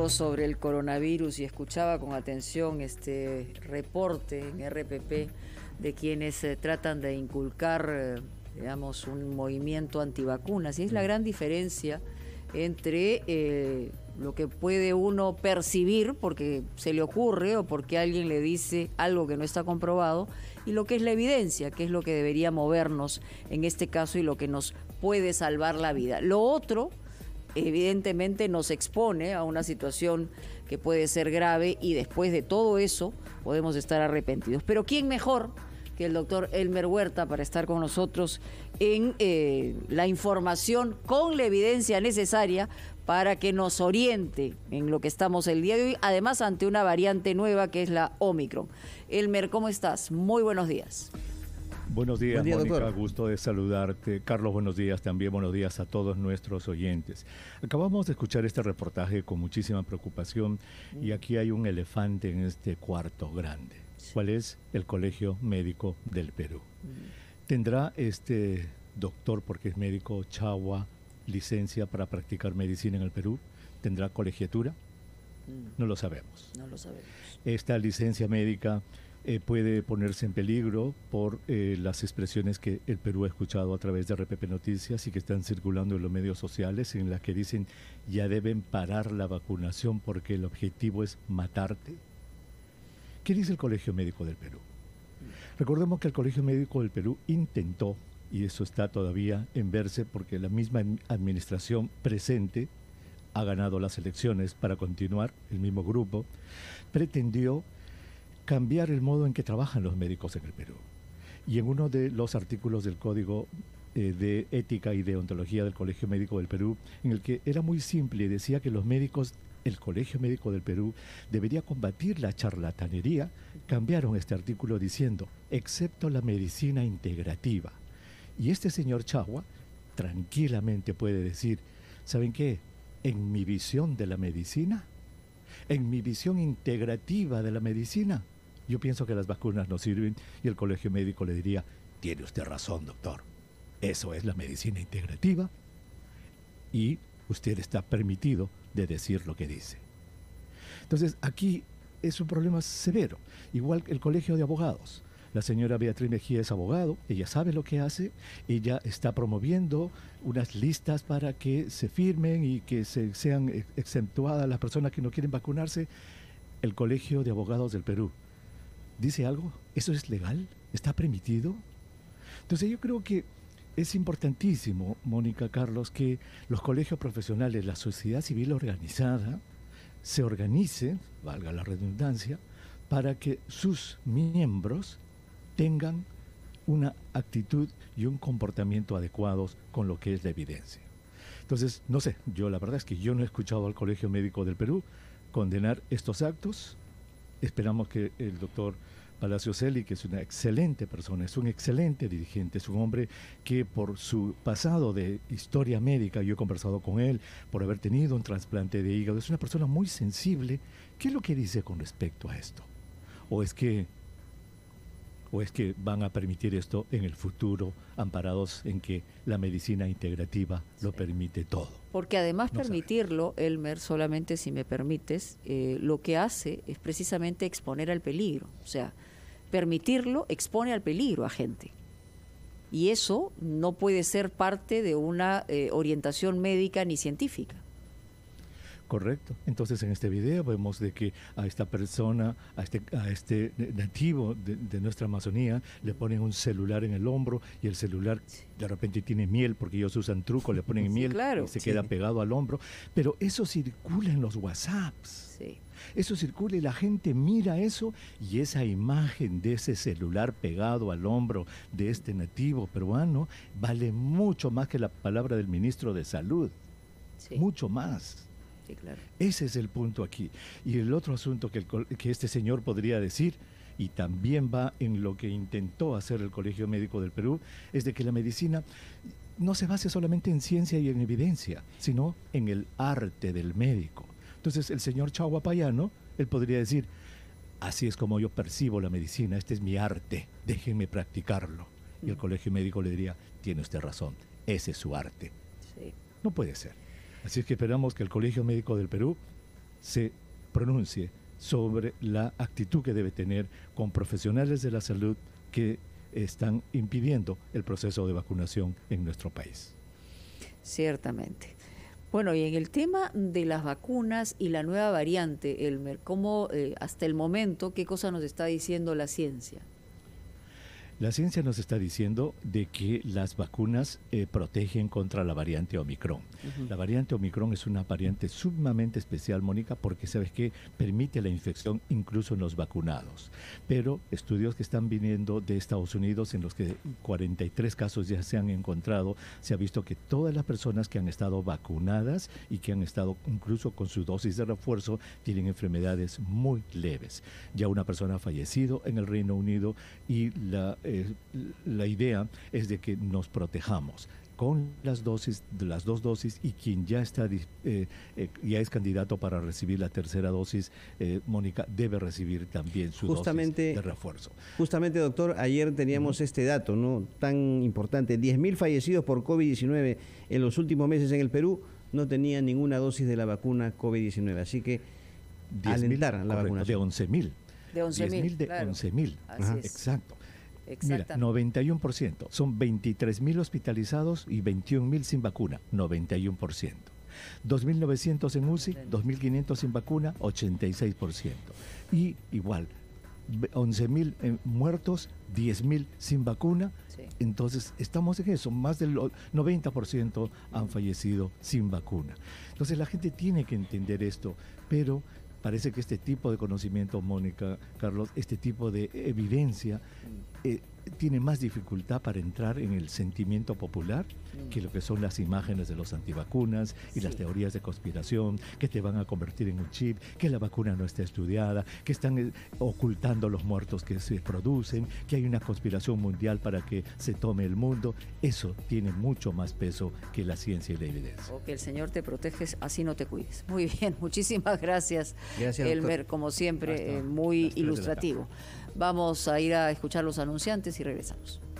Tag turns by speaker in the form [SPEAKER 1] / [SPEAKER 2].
[SPEAKER 1] hablando sobre el coronavirus y escuchaba con atención este reporte en RPP de quienes tratan de inculcar, digamos, un movimiento antivacunas. Y es la gran diferencia entre lo que puede uno percibir porque se le ocurre o porque alguien le dice algo que no está comprobado, y lo que es la evidencia, que es lo que debería movernos en este caso y lo que nos puede salvar la vida. Lo otro, evidentemente, nos expone a una situación que puede ser grave y después de todo eso podemos estar arrepentidos. Pero ¿quién mejor que el doctor Elmer Huerta para estar con nosotros en la información con la evidencia necesaria para que nos oriente en lo que estamos el día de hoy, además ante una variante nueva que es la Omicron? Elmer, ¿cómo estás? Muy buenos días.
[SPEAKER 2] Buenos días,
[SPEAKER 3] Mónica,
[SPEAKER 2] doctor. Gusto de saludarte. Carlos, buenos días también. Buenos días a todos nuestros oyentes. Acabamos de escuchar este reportaje con muchísima preocupación y aquí hay un elefante en este cuarto grande. ¿Cuál es? El Colegio Médico del Perú. ¿Tendrá este doctor, porque es médico, Chagua, licencia para practicar medicina en el Perú? ¿Tendrá colegiatura? No lo sabemos.
[SPEAKER 1] No lo sabemos.
[SPEAKER 2] Esta licencia médica puede ponerse en peligro por las expresiones que el Perú ha escuchado a través de RPP Noticias y que están circulando en los medios sociales, en las que dicen ya deben parar la vacunación porque el objetivo es matarte. ¿Qué dice el Colegio Médico del Perú? Recordemos que el Colegio Médico del Perú intentó, y eso está todavía en verse porque la misma administración presente ha ganado las elecciones para continuar, el mismo grupo, pretendió cambiar el modo en que trabajan los médicos en el Perú. Y en uno de los artículos del Código de Ética y Deontología del Colegio Médico del Perú, en el que era muy simple, decía que los médicos, el Colegio Médico del Perú debería combatir la charlatanería, cambiaron este artículo diciendo, excepto la medicina integrativa. Y este señor Chagua tranquilamente puede decir, ¿saben qué? En mi visión de la medicina, en mi visión integrativa de la medicina, yo pienso que las vacunas no sirven, y el Colegio Médico le diría, tiene usted razón, doctor, eso es la medicina integrativa y usted está permitido de decir lo que dice. Entonces, aquí es un problema severo. Igual el Colegio de Abogados. La señora Beatriz Mejía es abogado, ella sabe lo que hace, ella está promoviendo unas listas para que se firmen y que sean exentuadas las personas que no quieren vacunarse. El Colegio de Abogados del Perú dice algo, ¿eso es legal? ¿Está permitido? Entonces yo creo que es importantísimo, Mónica, Carlos, que los colegios profesionales, la sociedad civil organizada, se organice, valga la redundancia, para que sus miembros tengan una actitud y un comportamiento adecuados con lo que es la evidencia. Entonces, no sé, yo la verdad es que yo no he escuchado al Colegio Médico del Perú condenar estos actos. Esperamos que el doctor Palacios Celi, que es una excelente persona, es un excelente dirigente, es un hombre que por su pasado de historia médica, yo he conversado con él, por haber tenido un trasplante de hígado, es una persona muy sensible. ¿Qué es lo que dice con respecto a esto? ¿O es que van a permitir esto en el futuro, amparados en que la medicina integrativa lo permite todo?
[SPEAKER 1] Porque además
[SPEAKER 2] No
[SPEAKER 1] permitirlo, Elmer, solamente si me permites, lo que hace es precisamente exponer al peligro. O sea, permitirlo expone al peligro a gente. Y eso no puede ser parte de una orientación médica ni científica.
[SPEAKER 2] Correcto. Entonces en este video vemos de que a esta persona, a este nativo de nuestra Amazonía, le ponen un celular en el hombro y el celular de repente tiene miel, porque ellos usan truco, le ponen miel
[SPEAKER 1] claro,
[SPEAKER 2] y se queda pegado al hombro. Pero eso circula en los WhatsApps.
[SPEAKER 1] Sí.
[SPEAKER 2] Eso circula y la gente mira eso, y esa imagen de ese celular pegado al hombro de este nativo peruano vale mucho más que la palabra del ministro de Salud.
[SPEAKER 1] Sí.
[SPEAKER 2] Mucho más.
[SPEAKER 1] Sí, claro.
[SPEAKER 2] Ese es el punto aquí. Y el otro asunto que este señor podría decir, y también va en lo que intentó hacer el Colegio Médico del Perú, es de que la medicina no se base solamente en ciencia y en evidencia, sino en el arte del médico. Entonces el señor Chagua Payano, él podría decir, así es como yo percibo la medicina, este es mi arte, déjenme practicarlo. Y el Colegio Médico le diría, tiene usted razón, ese es su arte.
[SPEAKER 1] Sí.
[SPEAKER 2] No puede ser. Así es que esperamos que el Colegio Médico del Perú se pronuncie sobre la actitud que debe tener con profesionales de la salud que están impidiendo el proceso de vacunación en nuestro país.
[SPEAKER 1] Ciertamente. Bueno, y en el tema de las vacunas y la nueva variante, Elmer, ¿cómo hasta el momento qué cosa nos está diciendo la ciencia?
[SPEAKER 2] La ciencia nos está diciendo de que las vacunas protegen contra la variante Omicron. La variante Omicron es una variante sumamente especial, Mónica, porque ¿sabes qué? Permite la infección incluso en los vacunados. Pero estudios que están viniendo de Estados Unidos, en los que 43 casos ya se han encontrado, se ha visto que todas las personas que han estado vacunadas y que han estado incluso con su dosis de refuerzo tienen enfermedades muy leves. Ya una persona ha fallecido en el Reino Unido y la idea es de que nos protejamos con las dos dosis, y quien ya está ya es candidato para recibir la tercera dosis, Mónica, debe recibir también su dosis de refuerzo.
[SPEAKER 3] Justamente, doctor, ayer teníamos este dato, ¿no?, tan importante: 10.000 fallecidos por COVID-19 en los últimos meses en el Perú no tenían ninguna dosis de la vacuna COVID-19, así que alentar la vacunación.
[SPEAKER 2] De 11.000.
[SPEAKER 1] De 11.000,
[SPEAKER 2] claro. 11.000.
[SPEAKER 1] Exacto.
[SPEAKER 2] Mira, 91%. Son 23.000 hospitalizados y 21.000 sin vacuna, 91%. 2.900 en UCI, 2.500 sin vacuna, 86%. Y igual, 11.000 muertos, 10.000 sin vacuna. Sí. Entonces, estamos en eso. Más del 90% han fallecido sin vacuna. Entonces, la gente tiene que entender esto, pero parece que este tipo de conocimiento, Mónica, Carlos, este tipo de evidencia tiene más dificultad para entrar en el sentimiento popular que lo que son las imágenes de los antivacunas y las teorías de conspiración, que te van a convertir en un chip, que la vacuna no está estudiada, que están ocultando los muertos que se producen, que hay una conspiración mundial para que se tome el mundo. Eso tiene mucho más peso que la ciencia y la evidencia.
[SPEAKER 1] O que el Señor te proteges, así no te cuides. Muy bien, muchísimas gracias, Elmer, como siempre, muy ilustrativo. Vamos a ir a escuchar los anunciantes y regresamos.